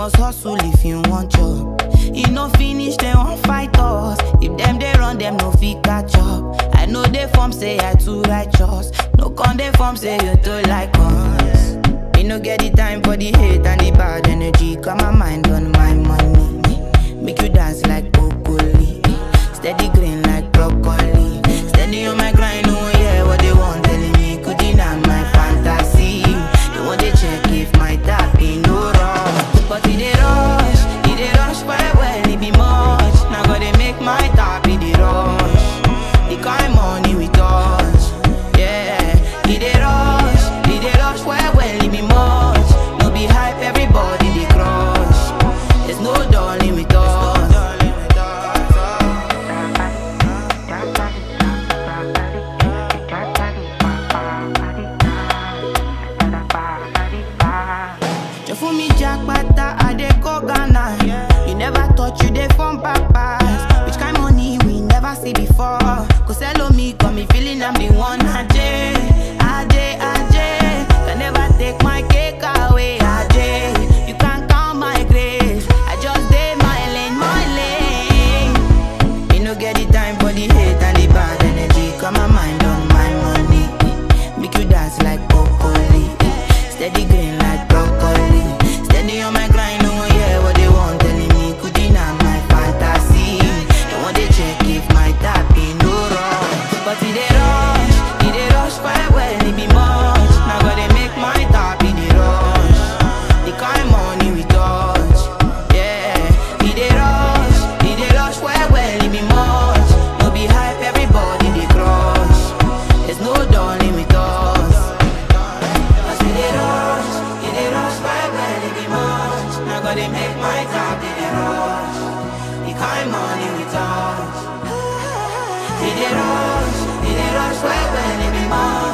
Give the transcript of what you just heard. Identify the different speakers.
Speaker 1: must hustle if you want job. You no finish, they won't fight us. If them they run, them no fit catch up. I know they form say I too righteous. No con they form say you too like us. Me no get the time for the hate and the bad energy. Got my mind on my money. Make you dance like broccoli. Steady green like broccoli. Steady on my grind, oh yeah, what they want telling me. Could deny my fantasy. They want to check if my tap be no wrong. But it they rush well, it be much. Now gotta make my tap be the rush. The kind money we touch, yeah. It they rush well, it be much. No be hype, everybody they crush. There's no darling with us. For me, Jack Bata, I dey go Ghana. You never thought you dey from papas. Which kind money we never see before? Cause hello me, got me feeling I'm the one. Ajay, can never take my cake away. Ajay, you can't count my grace. I just did my lane. Me no get the time for the hate and the bad energy. Got my mind on my money. Make you dance like broccoli. Steady green like broccoli. Steady on my grind, oh yeah, what they want telling me. Could deny my fantasy. They want to check if my tap be no wrong. But it they rush well, it be much. Now gotta make my tap be the rush. The kind money we touch, yeah. It they rush well, it be much. No be hype, everybody they crush. There's no darling with us. Cause it they rush well, it be much. Now gotta make my tap be the rush. The kind money we touch. It they rush well, it be much.